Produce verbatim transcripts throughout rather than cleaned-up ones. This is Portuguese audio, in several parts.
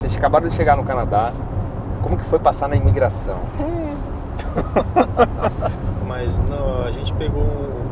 Vocês acabaram de chegar no Canadá, como que foi passar na imigração? Mas não, a gente pegou um,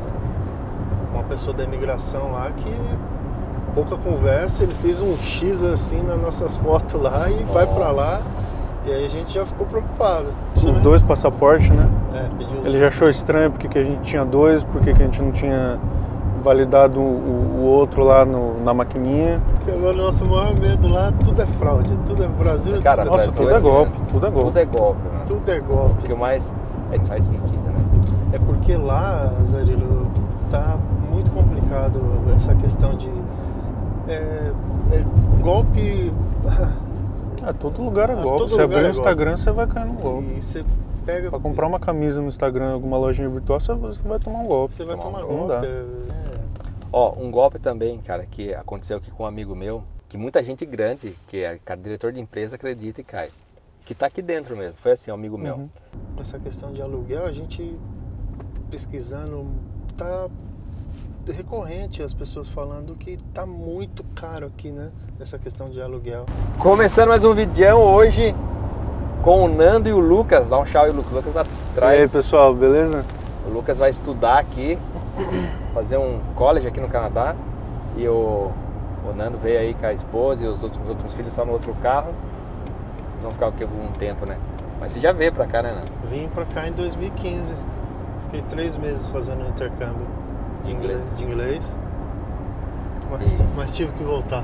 uma pessoa da imigração lá que pouca conversa, ele fez um X assim nas nossas fotos lá e oh. vai pra lá. E aí a gente já ficou preocupado. Os dois passaportes, né? É, pediu os Ele já achou estranho porque que a gente tinha dois, porque que a gente não tinha validado o, o outro lá no, na maquininha. Porque agora o nosso maior medo lá, tudo é fraude, tudo é Brasil. Cara, tudo é nossa, Brasil. tudo é assim, golpe, né? tudo é golpe. Tudo é golpe, né? Tudo é golpe. O que mais é que faz sentido, né? É porque lá, Zarilo, tá muito complicado essa questão de é, é, golpe. É, todo lugar é Ah, golpe. todo Você lugar abrir é o Instagram, você vai cair num golpe. E você pega. Pra comprar uma camisa no Instagram, alguma lojinha virtual, você vai tomar um golpe. Você vai tomar Não golpe. dá. É... Ó, um golpe também, cara, que aconteceu aqui com um amigo meu, que muita gente grande, que é cara, diretor de empresa, acredita e cai. Que tá aqui dentro mesmo. Foi assim, um amigo meu. Uhum. Essa questão de aluguel, a gente pesquisando, tá recorrente as pessoas falando que tá muito caro aqui, né? Essa questão de aluguel. Começando mais um vídeo hoje com o Nando e o Lucas. Dá um tchau aí, Lucas. O Lucas tá atrás. E aí, pessoal, beleza? O Lucas vai estudar aqui, fazer um college aqui no Canadá. E o, o Nando veio aí com a esposa e os outros, os outros filhos estão no outro carro. Eles vão ficar aqui algum tempo, né? Mas você já veio pra cá, né, Nando? Vim pra cá em dois mil e quinze. Fiquei três meses fazendo um intercâmbio De inglês. de inglês. Mas, E- mas tive que voltar.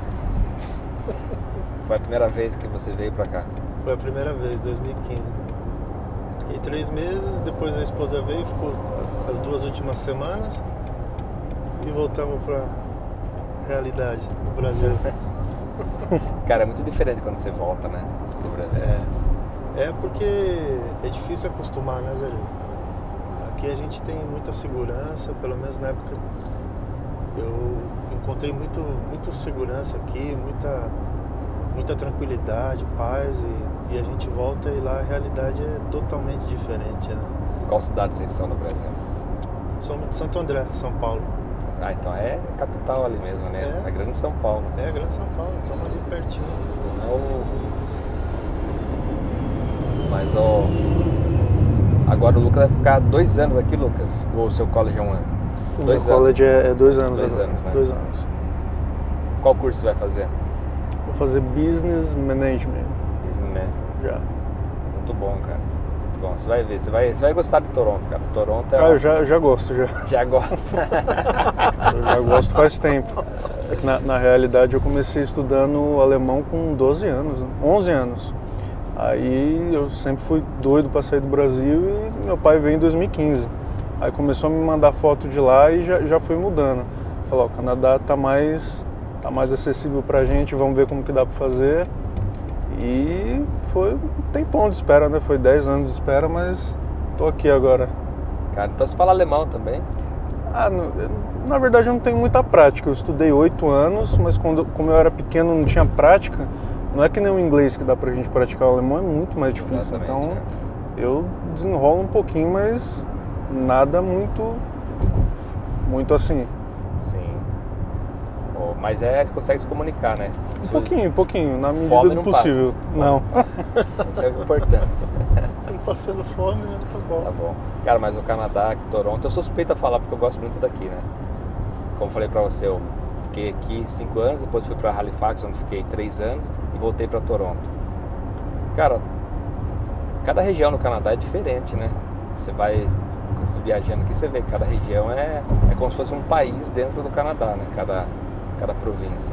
Foi a primeira vez que você veio pra cá. Foi a primeira vez, dois mil e quinze. Fiquei três meses, depois a esposa veio, ficou as duas últimas semanas e voltamos pra realidade do Brasil. Cara, é muito diferente quando você volta, né? Do Brasil. É, é porque é difícil acostumar, né, Zé? Aqui a gente tem muita segurança, pelo menos na época eu encontrei muito, muito segurança aqui, muita, muita tranquilidade, paz e, e a gente volta e lá a realidade é totalmente diferente, né? Qual cidade vocês são no Brasil? Somos de Santo André, São Paulo. Ah, então é capital ali mesmo, né? É. É grande São Paulo. É, Grande São Paulo, estamos ali pertinho. Então é o... Mas ó... Agora o Lucas vai ficar dois anos aqui, Lucas? Ou o seu college é um ano? O Dois meu college é, é dois anos Dois agora. anos, né? Dois anos. Qual curso você vai fazer? Vou fazer Business Management Business Man. já. Muito bom, cara. Muito bom. Você vai ver, você vai, você vai gostar de Toronto, cara. Toronto é... Ah, uma- eu já, já gosto, já. Já gosta. Eu já gosto faz tempo. É que na, na realidade eu comecei estudando alemão com doze anos, né? onze anos. Aí eu sempre fui doido para sair do Brasil e meu pai veio em dois mil e quinze. Aí começou a me mandar foto de lá e já, já foi mudando. Falou, ó, o Canadá tá mais, tá mais acessível pra gente, vamos ver como que dá para fazer. E foi um tempão de espera, né? Foi dez anos de espera, mas tô aqui agora. Cara, então você fala alemão também? Ah, no- na verdade eu não tenho muita prática. Eu estudei oito anos, mas quando, como eu era pequeno não tinha prática. Não é que nem o inglês que dá pra gente praticar, o alemão é muito mais difícil. Exatamente, Então é. eu desenrolo um pouquinho, mas nada muito, muito assim. Sim. Oh, mas é, consegue se comunicar, né? Um pouquinho, um pouquinho, na medida Fome do não possível. passa. Não. Isso é importante. Não passando fome, né? Tá bom. Tá bom. Cara, mas o Canadá, Toronto, eu sou suspeito a falar porque eu gosto muito daqui, né? Como falei pra você, eu fiquei aqui cinco anos, depois fui pra Halifax, onde fiquei três anos e voltei pra Toronto. Cara, cada região no Canadá é diferente, né? Você vai você viajando aqui, você vê que cada região é, é como se fosse um país dentro do Canadá, né? Cada, cada província.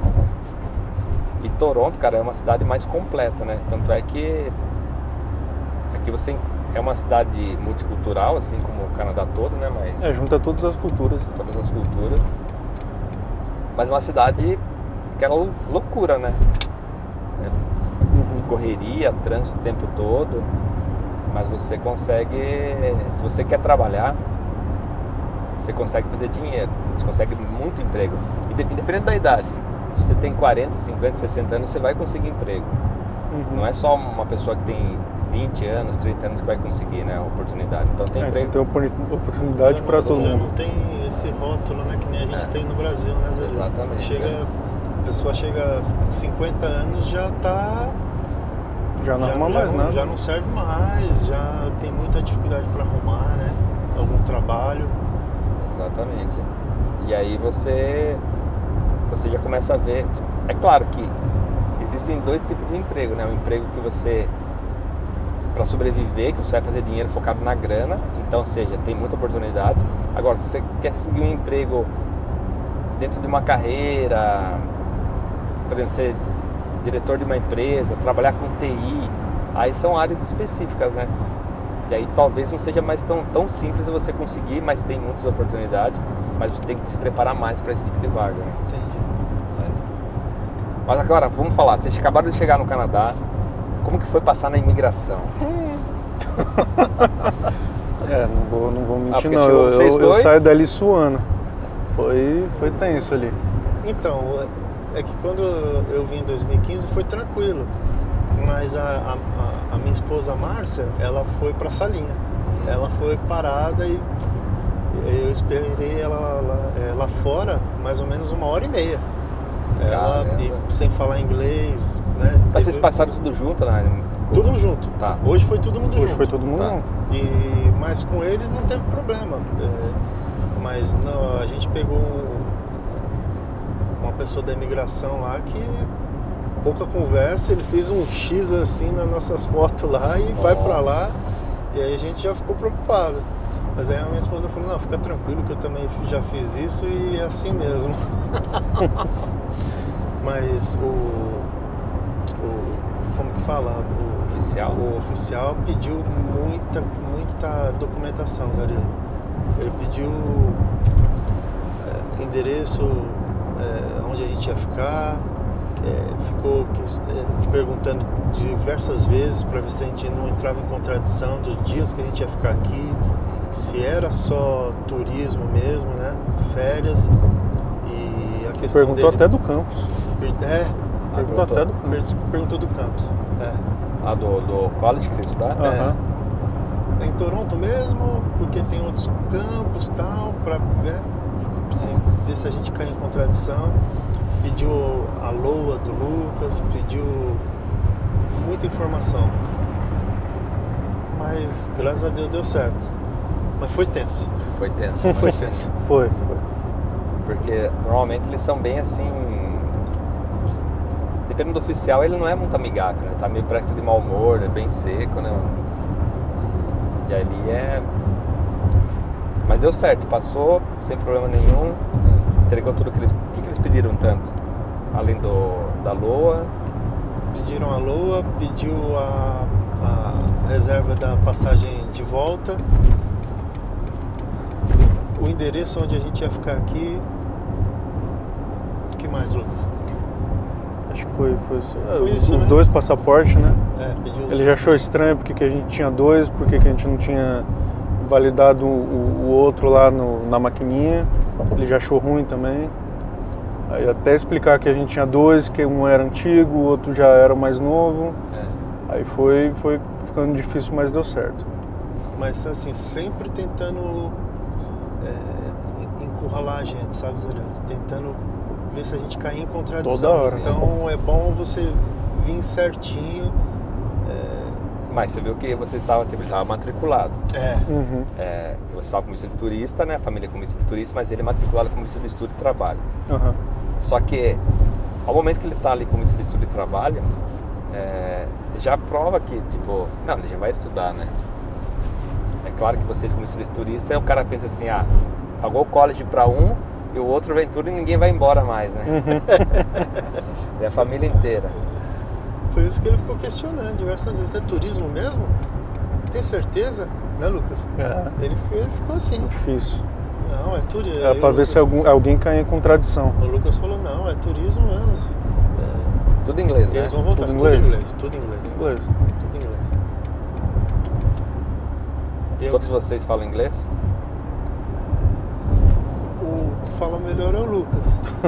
E Toronto, cara, é uma cidade mais completa, né? Tanto é que aqui você é uma cidade multicultural, assim como o Canadá todo, né? Mas É, junta todas as culturas. Né? todas as culturas. Mas uma cidade que é lou- loucura, né? É Uhum. correria, trânsito o tempo todo. Mas você consegue, se você quer trabalhar, você consegue fazer dinheiro. Você consegue muito emprego. Inde- Independente da idade. Se você tem quarenta, cinquenta, sessenta anos, você vai conseguir emprego. Uhum. Não é só uma pessoa que tem vinte anos, trinta anos que vai conseguir, né, a oportunidade. Então tem É, então emprego. tem opor- oportunidade Já para não- todo já mundo. não tem esse rótulo, né, que nem a gente É. tem no Brasil, né, Zé? Exatamente, Chega, é. A pessoa chega com cinquenta anos, já tá... Já não arruma mais não, nada. Já não serve mais, já tem muita dificuldade para arrumar, né? Algum trabalho. Exatamente. E aí você, você já começa a ver... É claro que existem dois tipos de emprego, né? Um emprego que você... para sobreviver, que você vai fazer dinheiro focado na grana, então, ou seja, tem muita oportunidade. Agora, se você quer seguir um emprego dentro de uma carreira, por exemplo, ser diretor de uma empresa, trabalhar com T I, aí são áreas específicas, né? E aí talvez não seja mais tão, tão simples você conseguir, mas tem muitas oportunidades, mas você tem que se preparar mais para esse tipo de vaga, né? Entendi. Mas, mas agora, vamos falar, vocês acabaram de chegar no Canadá, como que foi passar na imigração? É, não vou, não vou mentir Ah, não, chegou eu, vocês eu, eu dois? saio dali suando. Foi, foi tenso ali. Então, é que quando eu vim em dois mil e quinze foi tranquilo, mas a, a, a minha esposa Márcia, ela foi pra salinha, ela foi parada e eu esperei ela lá, é, lá fora mais ou menos uma hora e meia, ela, e, sem falar inglês, né? Mas vocês passaram tudo junto, né? Tudo junto, Tá. Hoje foi todo mundo Hoje junto. foi todo mundo Tá. junto. E, mas com eles não teve problema. É, mas não, a gente pegou um, uma pessoa da imigração lá que pouca conversa, ele fez um X assim nas nossas fotos lá e Oh. vai pra lá. E aí a gente já ficou preocupado. Mas aí a minha esposa falou, não, fica tranquilo que eu também já fiz isso e é assim mesmo. Mas o, o... como que fala? O, Oficial? O oficial pediu muita, muita documentação, Zarilo. Ele pediu é, endereço, é, onde a gente ia ficar, é, ficou é, perguntando diversas vezes para ver se a gente não entrava em contradição dos dias que a gente ia ficar aqui, se era só turismo mesmo, né? Férias. E a questão Perguntou dele, até do campus. É, Ah, Perguntou até do per- campus. perguntou do campus. É. Ah, do, do college que você estudaram? Aham. É em Toronto mesmo, porque tem outros campos e tal, pra ver, sim, ver se a gente cai em contradição. Pediu a loa do Lucas, pediu muita informação. Mas graças a Deus deu certo. Mas foi tenso. Foi tenso. Foi tenso. Foi, foi. Porque normalmente eles são bem assim. Dependendo do oficial, ele não é muito amigável, né? Tá meio prático de mau humor, é bem seco, né? E, e ali é. Mas deu certo, passou sem problema nenhum, entregou tudo que eles. O que, que eles pediram tanto? Além do, da loa. Pediram a loa, pediu a, a reserva da passagem de volta, o endereço onde a gente ia ficar aqui. O que mais, Lucas? Acho que foi, foi, isso. É, Foi os, isso, os né? dois passaportes, né? É, pediu os Ele já achou estranho porque que a gente tinha dois, porque que a gente não tinha validado o, o outro lá no, na maquininha. Ele já achou ruim também. Aí até explicar que a gente tinha dois, que um era antigo, o outro já era mais novo. É. Aí foi, foi ficando difícil, mas deu certo. Mas assim, sempre tentando é, encurralar a gente, sabe, Zé? Tentando ver se a gente cai em contradição. Toda hora. Então é bom você vir certinho. Mas você viu que você estava, tipo, ele estava matriculado. É, Uhum. É, você estava como visto de turista, né? A família como visto de turista, mas ele é matriculado como visto de estudo e trabalho. Uhum. Só que, ao momento que ele está ali como visto de estudo e trabalho, é, já prova que, tipo, não, ele já vai estudar, né? É claro que vocês como visto de turista, o cara pensa assim, ah, pagou o college para um e o outro vem tudo e ninguém vai embora mais, né? Uhum. É a família inteira. por isso que ele ficou questionando diversas vezes. É turismo mesmo? Tem certeza? Né, Lucas? É, Ele, ele ficou assim. difícil. Não, é turismo. Era pra ver se algum, alguém cai em contradição. O Lucas falou, não, é turismo mesmo. É, Tudo em inglês, né? eles vão voltar. Tudo Tudo inglês? inglês. Tudo inglês. Inglês. Tudo inglês. Eu, Todos vocês falam inglês? o que fala melhor é o Lucas.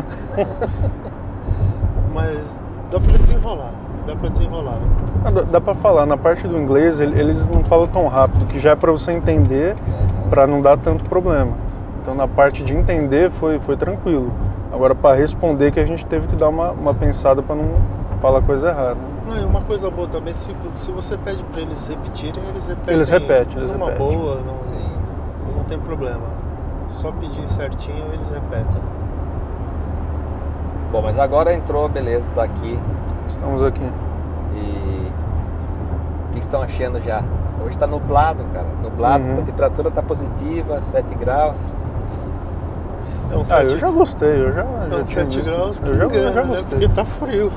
Mas dá pra desenrolar. Dá pra desenrolar. Ah, dá, dá pra falar, na parte do inglês ele- eles não falam tão rápido, que já é pra você entender, pra não dar tanto problema. Então na parte de entender foi, foi tranquilo. Agora, para responder, que a gente teve que dar uma, uma pensada para não falar coisa errada. Não, e uma coisa boa também, se, se você pede para eles repetirem, eles repetem. Eles repetem, eles numa repetem. boa, não, Sim. não tem problema. Só pedir certinho, eles repetem. Bom, mas agora entrou, beleza, tá aqui. Estamos aqui. E o que estão achando já? Hoje tá nublado, cara. Nublado, Uhum. a temperatura tá positiva, sete graus. É um Ah, sete, eu já gostei, eu já, é já um tinha sete visto. graus que Eu já, engana, eu já né? gostei. Porque tá frio.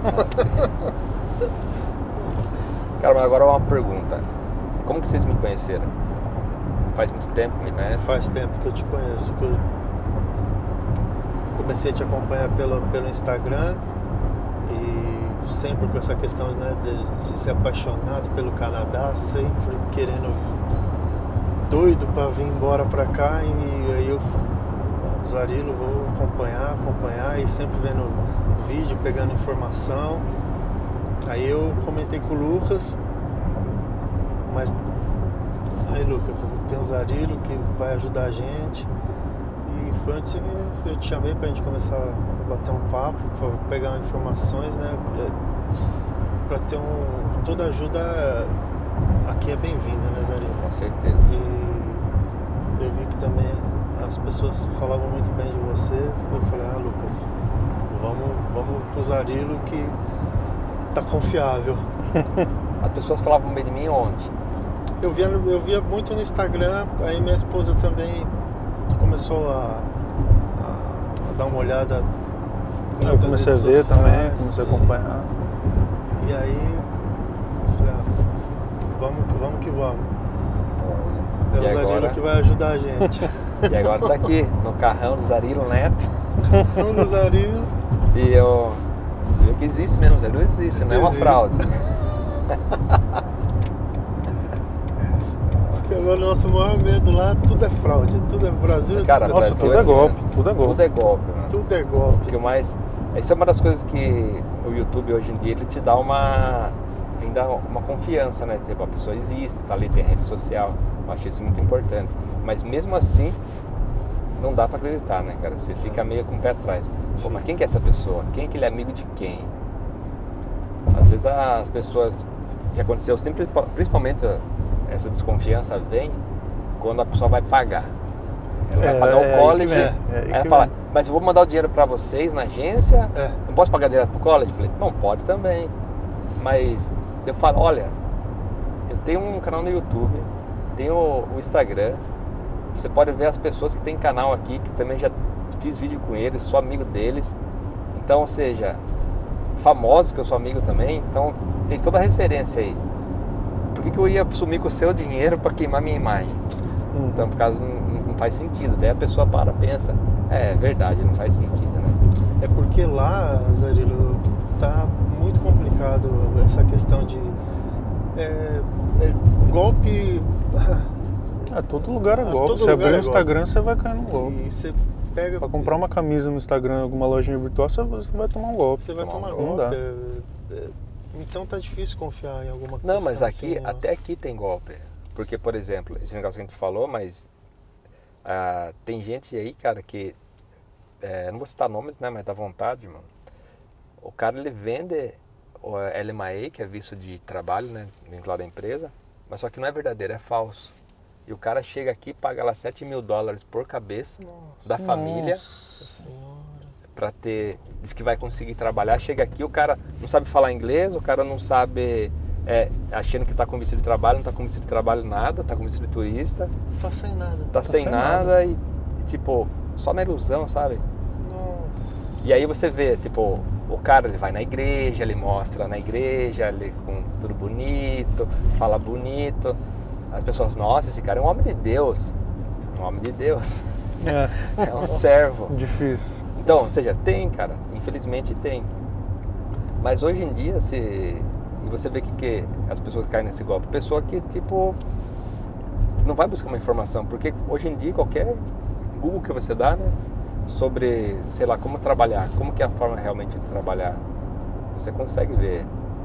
Cara, mas agora uma pergunta. Como que vocês me conheceram? Faz muito tempo que me conhecem? Faz tempo que eu te conheço, que eu comecei a te acompanhar pelo, pelo Instagram e sempre com essa questão, né, de, de ser apaixonado pelo Canadá, sempre querendo, doido para vir embora para cá, e aí eu, Zarilo, vou acompanhar, acompanhar e sempre vendo vídeo, pegando informação. Aí eu comentei com o Lucas, mas aí Lucas, tem o Zarilo que vai ajudar a gente. E foi onde eu te chamei pra gente começar a bater um papo, pra pegar informações, né? Pra ter um... toda ajuda aqui é bem-vinda, né, Zarilo? Com certeza. E eu vi que também as pessoas falavam muito bem de você. Eu falei, ah, Lucas, vamos, vamos pro Zarilo que tá confiável. As pessoas falavam bem de mim onde? Eu via, eu via muito no Instagram, aí minha esposa também começou a, a, a dar uma olhada em Eu outras comecei a redes ver sociais, também, comecei a e- acompanhar. E aí, eu falei, ah, vamos, que- vamos que vamos. É E o Zarilo agora? que vai ajudar a gente. E agora tá aqui, no carrão do Zarilo Neto. Vamos, Zarilo. E eu... Você viu que existe mesmo, Zarilo existe, não é uma Existe. fraude. Porque agora o nosso maior medo lá, tudo é fraude, tudo é Brasil, Cara, tudo, Nossa, Brasil tudo é é assim, golpe, né? tudo é golpe. Tudo é golpe, mano. é, tudo é golpe. Porque o mais... Isso é uma das coisas que o YouTube hoje em dia, ele te dá uma... ainda uma confiança, né? Tipo, a pessoa existe, tá ali, tem rede social. Eu acho isso muito importante. Mas mesmo assim, não dá pra acreditar, né, cara? Você fica meio com o pé atrás. Pô, mas quem que é essa pessoa? Quem que ele é amigo de quem? Às vezes as pessoas... que aconteceu sempre, principalmente essa desconfiança vem quando a pessoa vai pagar. Ela vai É, pagar é aí o que college, vem, é aí aí que ela fala, vem. mas eu vou mandar o dinheiro pra vocês na agência, É. não posso pagar direto pro college? Eu falei, não, pode também. Mas eu falo, olha, eu tenho um canal no YouTube, tenho o Instagram, você pode ver as pessoas que tem canal aqui, que também já fiz vídeo com eles, sou amigo deles. Então, ou seja, famosos que eu sou amigo também, então tem toda a referência aí. Por que, que eu ia sumir com o seu dinheiro para queimar minha imagem? Uhum. Então, por causa não, não faz sentido. Daí a pessoa para, pensa, é, é verdade, não faz sentido, né? É porque lá, Zarilo, tá muito complicado essa questão de é, é, golpe. É, todo lugar é Ah, golpe. todo Você lugar abrir é o Instagram, você vai cair num golpe. E você pega. Pra comprar uma camisa no Instagram, alguma lojinha virtual, você você vai tomar um golpe. Você vai Tomar tomar um- não golpe. dá. é, é, então tá difícil confiar em alguma coisa. Não, mas aqui, assim, ó. até aqui tem golpe. Porque, por exemplo, esse negócio que a gente falou, mas ah, tem gente aí, cara, que é, não vou citar nomes, né, mas dá vontade, mano. O cara, ele vende o L M A E, que é visto de trabalho, né, vinculado à empresa, mas só que não é verdadeiro, é falso. E o cara chega aqui e paga lá sete mil dólares por cabeça Nossa da família Senhora. para ter, diz que vai conseguir trabalhar, chega aqui, o cara não sabe falar inglês, o cara não sabe, é, achando que está com visto de trabalho, não está com visto de trabalho nada, está com visto de turista, Tá sem nada. tá, sem, sem nada, nada. E, e tipo, só na ilusão, sabe? Nossa. E aí você vê, tipo, o cara, ele vai na igreja, ele mostra na igreja, ele com tudo bonito, fala bonito, as pessoas, nossa, esse cara é um homem de Deus, um homem de Deus, É, é um servo. difícil. Então, ou seja, tem, cara, infelizmente tem. Mas hoje em dia, se... e você vê que, que as pessoas caem nesse golpe, pessoa que, tipo, não vai buscar uma informação, porque hoje em dia qualquer Google que você dá, né, sobre, sei lá, como trabalhar, como que é a forma realmente de trabalhar, você consegue ver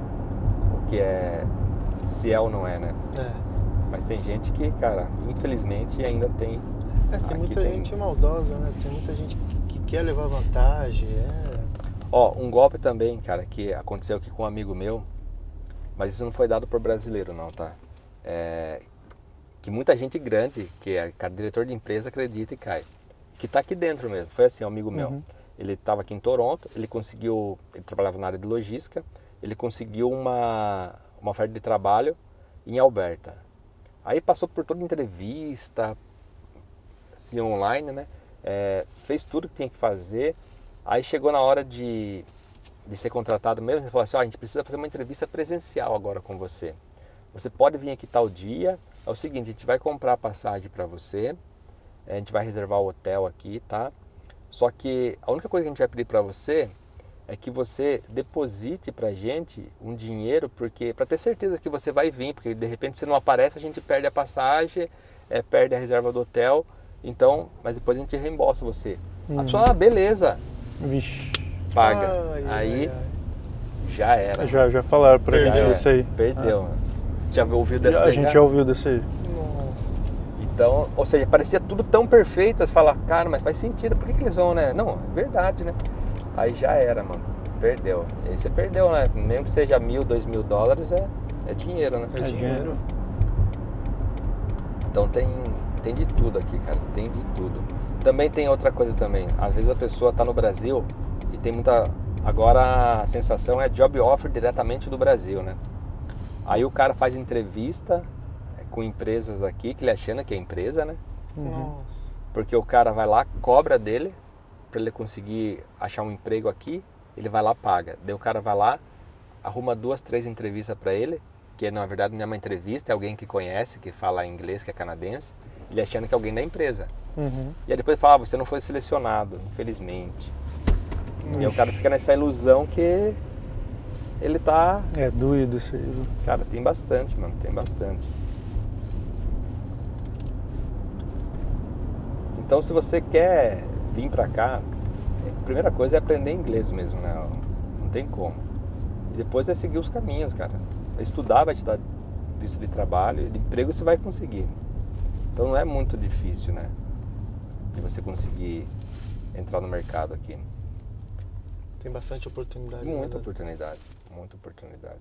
o que é, se é ou não é, né? É. Mas tem gente que, cara, infelizmente ainda tem... É, tem aqui muita tem- gente maldosa, né? Tem muita gente que, que quer levar vantagem, é... Ó, um golpe também, cara, que aconteceu aqui com um amigo meu, mas isso não foi dado por brasileiro não, tá? É, que muita gente grande, que é cara, diretor de empresa, acredita e cai. Que tá aqui dentro mesmo. Foi assim, um amigo meu. Uhum. Ele estava aqui em Toronto, ele conseguiu, ele trabalhava na área de logística, ele conseguiu uma, uma oferta de trabalho em Alberta. Aí passou por toda entrevista, assim, online, né? É, fez tudo que tinha que fazer. Aí chegou na hora de, de ser contratado mesmo, ele falou assim, ó, a gente precisa fazer uma entrevista presencial agora com você. Você pode vir aqui tal dia, é o seguinte, a gente vai comprar a passagem para você, a gente vai reservar o hotel aqui, tá? Só que a única coisa que a gente vai pedir para você é que você deposite pra gente um dinheiro, porque para ter certeza que você vai vir, porque de repente se não aparece a gente perde a passagem, é, perde a reserva do hotel, então, mas depois a gente reembolsa você. Uhum. A pessoa, ah, beleza, Vixe. paga. Ai, Aí ai, ai. já era. Já, já falaram pra Perdeu. gente desse aí. Perdeu. Já ouviu dessa Já- a daí, gente já? já ouviu desse aí. Nossa. Então, ou seja, parecia tudo tão perfeito, você fala, cara, mas faz sentido, por que, que eles vão, né? Não, é verdade, né? Aí já era, mano, perdeu. Aí você perdeu, né? Mesmo que seja mil, dois mil dólares, é, é dinheiro, né? É É dinheiro. dinheiro. Então tem, tem de tudo aqui, cara, tem de tudo. Também tem outra coisa também, às vezes a pessoa tá no Brasil e tem muita... Agora a sensação é job offer diretamente do Brasil, né? Aí o cara faz entrevista com empresas aqui, que ele achando que é empresa, né? Nossa. Porque o cara vai lá, cobra dele, para ele conseguir achar um emprego aqui, ele vai lá, paga. Daí o cara vai lá, arruma duas, três entrevistas para ele, que na verdade não é uma entrevista, é alguém que conhece, que fala inglês, que é canadense, ele achando que é alguém da empresa. Uhum. E aí depois fala, ah, você não foi selecionado, infelizmente. E aí o cara fica nessa ilusão que ele tá... É doído isso aí, viu? Cara, tem bastante, mano, tem bastante. Então, se você quer vir pra cá, a primeira coisa é aprender inglês mesmo, né? Não tem como. E depois é seguir os caminhos, cara. Estudar vai te dar visto de trabalho, de emprego você vai conseguir. Então não é muito difícil, né? De você conseguir entrar no mercado aqui. Tem bastante oportunidade. Muita né? oportunidade, muita oportunidade.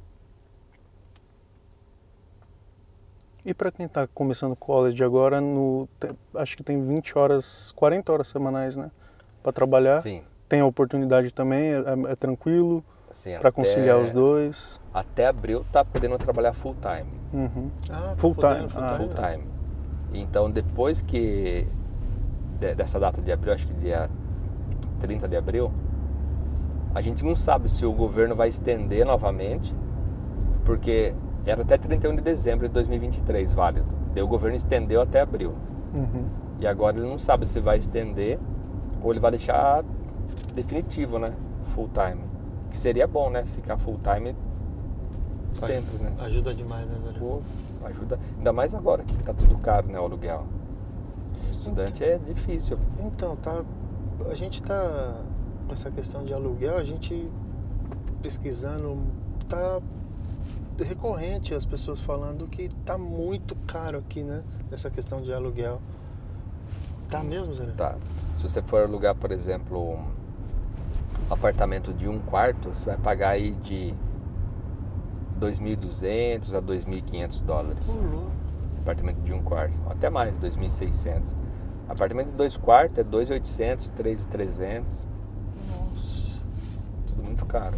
E para quem está começando college agora, no, te- acho que tem vinte horas, quarenta horas semanais, né? Para trabalhar. Sim, Tem a oportunidade também, é, é tranquilo assim, para até- conciliar os dois. Até abril tá podendo trabalhar full time. Uhum. Ah, tá Full podendo, time. full Ah, time. Full time. Então depois que de- dessa data de abril, acho que dia trinta de abril, a gente não sabe se o governo vai estender novamente, porque era até trinta e um de dezembro de dois mil e vinte e três válido. Daí o governo estendeu até abril. Uhum. E agora ele não sabe se vai estender ou ele vai deixar definitivo, né? Full time. Que seria bom, né? Ficar full time sempre, né? Ajuda demais, né, Zé? Pô, ajuda. Ainda mais agora que tá tudo caro, né? O aluguel. Estudante é difícil. Então, tá, a gente tá com essa questão de aluguel, a gente pesquisando, tá recorrente as pessoas falando que tá muito caro aqui, né? Essa questão de aluguel. Tá mesmo, Zé? Tá. Se você for alugar, por exemplo, um apartamento de um quarto, você vai pagar aí de dois mil e duzentos a dois mil e quinhentos dólares. Pulou. Apartamento de um quarto, até mais, dois mil e seiscentos. Apartamento de dois quartos é dois mil e oitocentos, três mil e trezentos, Nossa. tudo muito caro.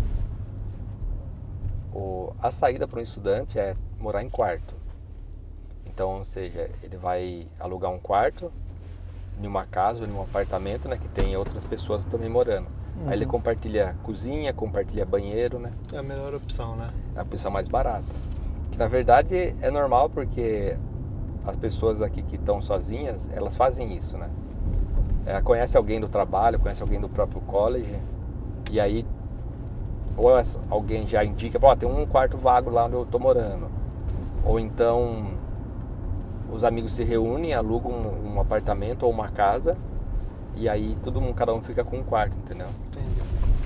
O, a saída para um estudante é morar em quarto. Então, ou seja, ele vai alugar um quarto em uma casa ou em um apartamento, né, que tem outras pessoas também morando. Uhum. Aí ele compartilha cozinha, compartilha banheiro, né? É a melhor opção, né? É a opção mais barata. Que na verdade é normal porque as pessoas aqui que estão sozinhas, elas fazem isso, né? É, conhece alguém do trabalho, conhece alguém do próprio college, e aí ou alguém já indica, ó, tem um quarto vago lá onde eu tô morando. Ou então os amigos se reúnem, alugam um, um apartamento ou uma casa, e aí todo mundo, cada um fica com um quarto, entendeu? Entendi.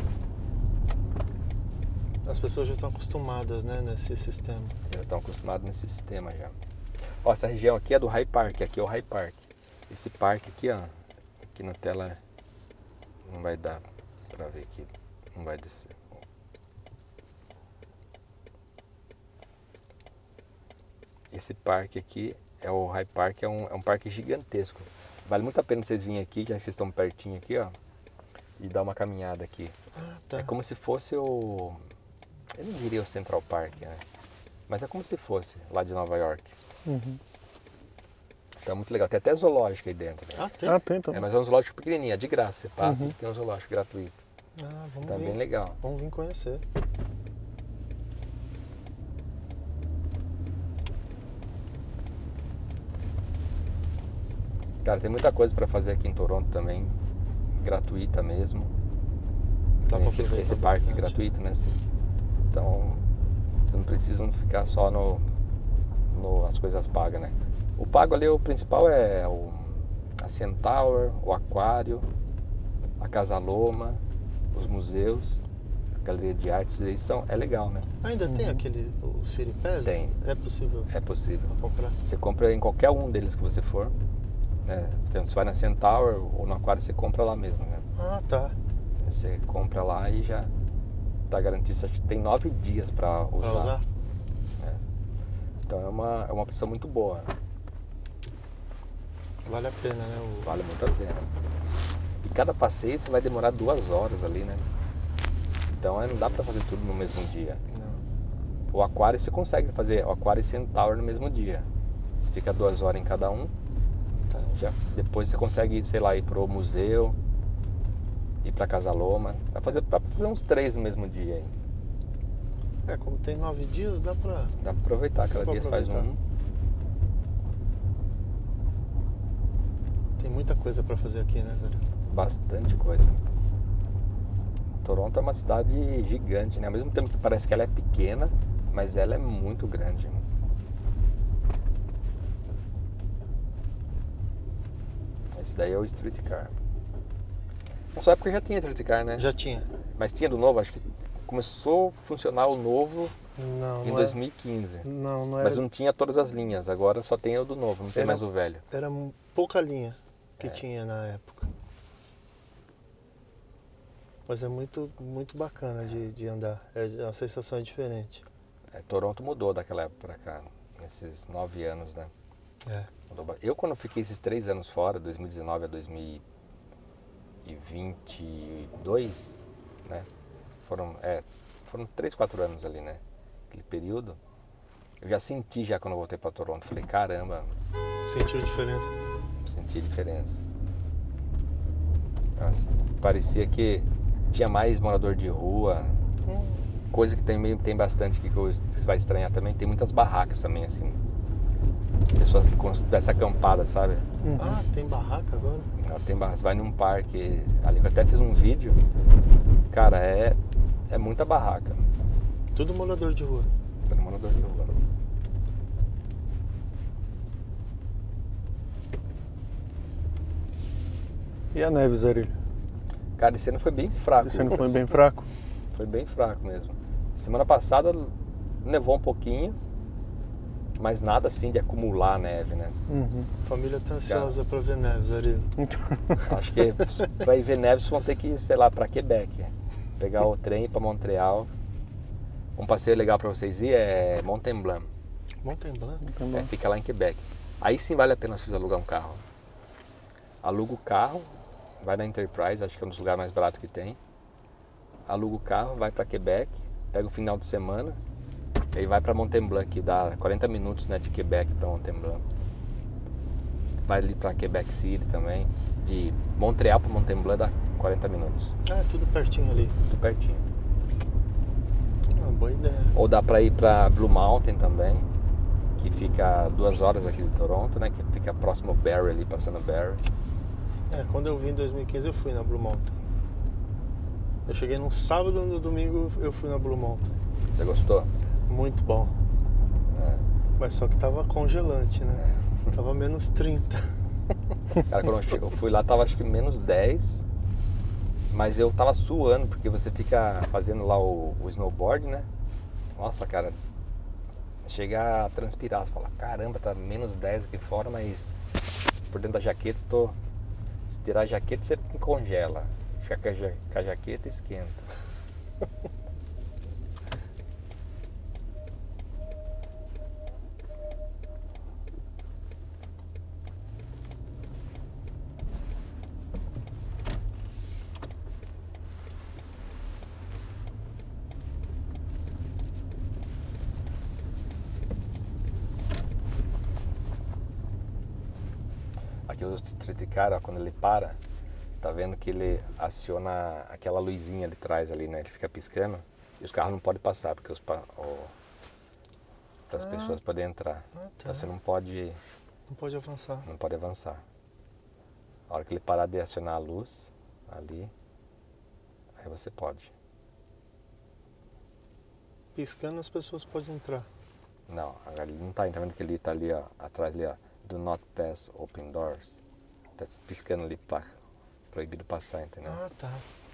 As pessoas já estão acostumadas, né, nesse sistema. Já estão acostumados nesse sistema já. Ó, essa região aqui é do High Park, aqui é o High Park. Esse parque aqui, ó, aqui na tela Não vai dar pra ver aqui. Não vai descer. Esse parque aqui é o High Park, é um, é um parque gigantesco. Vale muito a pena vocês virem aqui, já que vocês estão pertinho aqui, ó. E dar uma caminhada aqui. Ah, tá. É como se fosse o... Eu não diria o Central Park, né? Mas é como se fosse lá de Nova York. Uhum. Então é muito legal. Tem até zoológico aí dentro. Né? Ah, tem? Ah, tem então. É, mas é um zoológico pequenininho, é de graça. Você passa Uhum. e tem um zoológico gratuito. Ah, vamos Tá vir. bem legal. Vamos vir conhecer. Cara, tem muita coisa pra fazer aqui em Toronto também. Gratuita mesmo. Dá Tem pra esse, aproveitar esse parque bastante. gratuito, né? Assim. Então, vocês não precisam ficar só no, no as coisas pagas, né? O pago ali, o principal é o, a C N Tower, o aquário, a Casa Loma, os museus, a galeria de artes, eles são, é legal, né? Ainda tem Uhum. aquele, o City Pass? Tem. É possível É possível. comprar? Você compra em qualquer um deles que você for, né? Então, você vai na C N Tower ou no aquário, você compra lá mesmo, né? Ah, tá. Você compra lá e já tá garantido. Acho que tem nove dias para usar. Pra usar? É. Então é uma, é uma opção muito boa. Vale a pena, né? O... Vale muito a pena. E cada passeio você vai demorar duas horas ali, né? Então é, não dá para fazer tudo no mesmo dia. Não. O aquário você consegue fazer o aquário e C N Tower no mesmo dia. Você fica duas horas em cada um. Tá. Já, depois você consegue, sei lá, ir pro museu, ir pra Casa Loma. Dá pra fazer, dá pra fazer uns três no mesmo dia aí. É, como tem nove dias, dá pra... Dá pra aproveitar, cada Dá pra dia você faz aproveitar. um. Tem muita coisa pra fazer aqui, né, Zé? Bastante coisa. Toronto é uma cidade gigante, né? Ao mesmo tempo que parece que ela é pequena, mas ela é muito grande. Esse daí é o Streetcar. Na sua época já tinha Streetcar, né? Já tinha. Mas tinha do novo, acho que começou a funcionar o novo Não, em não dois mil e quinze. Era, não, não Mas era... não tinha todas as linhas, agora só tem o do novo, não tem Era- mais o velho. Era pouca linha que É. tinha na época. Mas é muito, muito bacana de, de andar. É, a sensação é diferente. É, Toronto mudou daquela época pra cá, nesses nove anos, né? É. Mudou ba- Eu, quando fiquei esses três anos fora, dois mil e dezenove a dois mil e vinte e dois, né? Foram, é, foram três, quatro anos ali, né? Aquele período. Eu já senti, já quando eu voltei pra Toronto, falei, caramba, Sentiu diferença? senti diferença. Nossa, parecia que tinha mais morador de rua, Hum. coisa que tem, tem bastante que você vai estranhar também. Tem muitas barracas também, assim. Pessoas que dessa acampada, sabe? Uhum. Ah, tem barraca agora? Ela tem barra, você vai num parque ali, eu até fiz um vídeo. Cara, é, é muita barraca. Tudo morador de rua. Todo morador de rua. E a neve, Zerilho? Cara, esse ano foi bem fraco. Esse ano foi Lucas. bem fraco? Foi bem fraco mesmo. Semana passada nevou um pouquinho, mas nada assim de acumular neve, né? Uhum. A família tá ansiosa pra ver neve, Zarilo. Acho que pra ir ver neve vocês vão ter que ir, sei lá, pra Quebec. Pegar o trem e ir pra Montreal. Um passeio legal pra vocês ir é Mont Blanc. Mountain Blanc? É, fica lá em Quebec. Aí sim vale a pena vocês alugar um carro. Aluga o carro, vai na Enterprise, acho que é um dos lugares mais baratos que tem. Aluga o carro, vai pra Quebec, pega o final de semana, e aí vai pra Mont Blanc, que dá quarenta minutos, né, de Quebec pra Mont Blanc. Vai ali pra Quebec City também. De Montreal pra Mont Blanc dá quarenta minutos. Ah, tudo pertinho ali. Tudo pertinho. Ah, boa ideia. Ou dá pra ir pra Blue Mountain também, que fica duas horas aqui de Toronto, né? Que fica próximo ao Barrie ali, passando Barrie. É, quando eu vim em dois mil e quinze eu fui na Blue Mountain. Eu cheguei num sábado, no domingo eu fui na Blue Mountain. Você gostou? Muito bom. É. Mas só que tava congelante, né? Tava menos trinta. Cara, quando eu che- eu fui lá, tava acho que menos dez. Mas eu tava suando, porque você fica fazendo lá o, o snowboard, né? Nossa, cara, chega a transpirar. Você fala, caramba, tá menos dez aqui fora, mas por dentro da jaqueta, tô... se tirar a jaqueta, você congela. ficar com a, ja, com a jaqueta, esquenta. Aqui o street car, ó, quando ele para, tá vendo que ele aciona aquela luzinha ali atrás ali, né? Ele fica piscando e os carros não podem passar, porque os pa- o- as Ah. pessoas podem entrar. Ah, tá. Então você não pode, Não pode avançar. não pode avançar. A hora que ele parar de acionar a luz ali, aí você pode. Piscando as pessoas podem entrar. Não, agora ele não tá, tá vendo que ele tá ali, ó, atrás ali, ó. Do not pass open doors. Tá piscando ali pra proibido passar, entendeu? Ah, tá.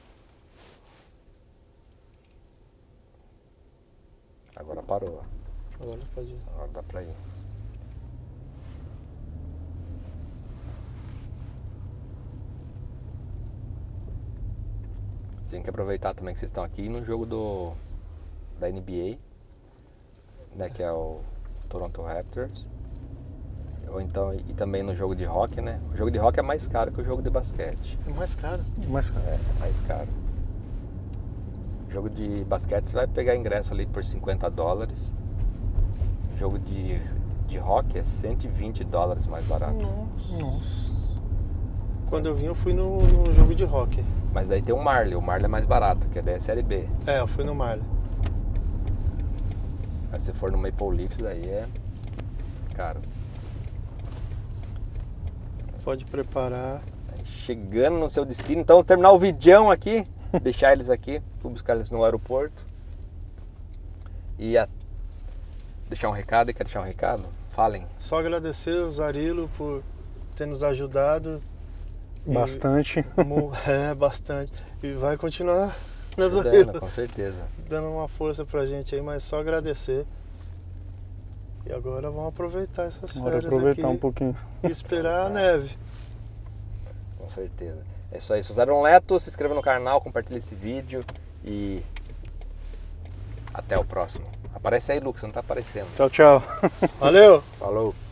Agora parou, ó. Agora pode ir. Agora dá pra ir. Você tem que aproveitar também que vocês estão aqui no jogo do da N B A, né, que é o Toronto Raptors. Ou então, e também no jogo de hockey, né? O jogo de hockey é mais caro que o jogo de basquete. É mais caro. Mas, cara, É, mais caro. Jogo de basquete você vai pegar ingresso ali por cinquenta dólares. Jogo de, de hockey é cento e vinte dólares mais barato. nossa. Quando eu vim, eu fui no, no jogo de hockey. Mas daí tem o Marley, o Marley é mais barato, que é da Série B. É, eu fui no Marley. Mas se for no Maple Leafs, aí é caro. Pode preparar. Chegando no seu destino, então terminar o vidão aqui, deixar eles aqui, fui buscar eles no aeroporto. E a... deixar um recado, e quer deixar um recado? Falem. Só agradecer o Zarilo por ter nos ajudado. Bastante. E, mu- é, bastante. E vai continuar, né, Ajudando, Zarilo? com certeza. Dando uma força pra gente aí, mas só agradecer. E agora vamos aproveitar essas Bora férias aproveitar aqui um pouquinho. e esperar a neve. Com certeza. É isso aí. Se usaram Leto, se inscreva no canal, compartilhe esse vídeo e até o próximo. Aparece aí, Lucas, não tá aparecendo. Tchau, tchau. Valeu! Falou!